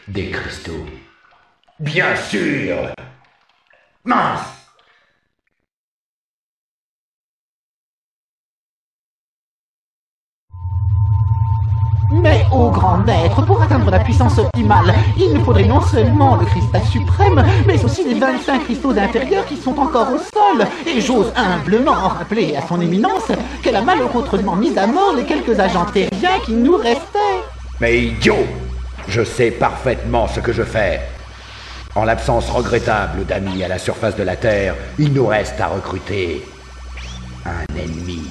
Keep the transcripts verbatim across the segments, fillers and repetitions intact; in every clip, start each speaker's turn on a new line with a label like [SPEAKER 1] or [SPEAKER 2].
[SPEAKER 1] Des cristaux. Bien sûr. Mince.
[SPEAKER 2] Mais, ô grand maître, pour atteindre la puissance optimale, il nous faudrait non seulement le cristal suprême, mais aussi les vingt-cinq cristaux inférieurs qui sont encore au sol. Et j'ose humblement rappeler à son éminence qu'elle a malencontreusement mis à mort les quelques agents terriens qui nous restaient.
[SPEAKER 1] Mais idiot! Je sais parfaitement ce que je fais. En l'absence regrettable d'amis à la surface de la Terre, il nous reste à recruter un ennemi.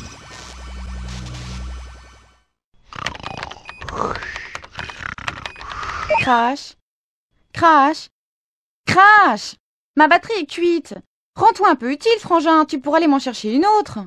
[SPEAKER 3] Crash. Crash. Crash. Ma batterie est cuite. Rends-toi un peu utile, frangin, tu pourras aller m'en chercher une autre.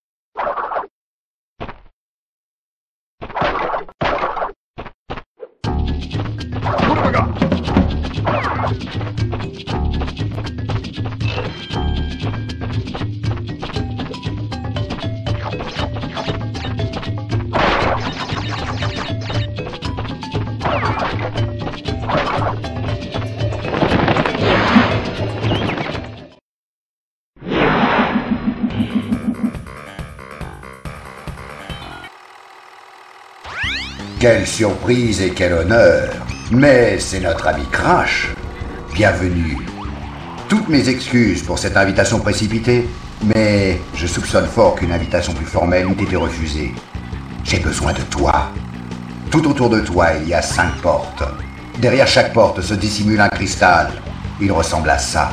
[SPEAKER 4] Quelle surprise et quel honneur! Mais c'est notre ami Crash. Bienvenue. Toutes mes excuses pour cette invitation précipitée, mais je soupçonne fort qu'une invitation plus formelle n'ait été refusée. J'ai besoin de toi. Tout autour de toi, il y a cinq portes. Derrière chaque porte se dissimule un cristal. Il ressemble à ça.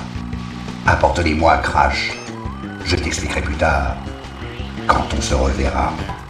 [SPEAKER 4] Apporte-les-moi, Crash. Je t'expliquerai plus tard, quand on se reverra.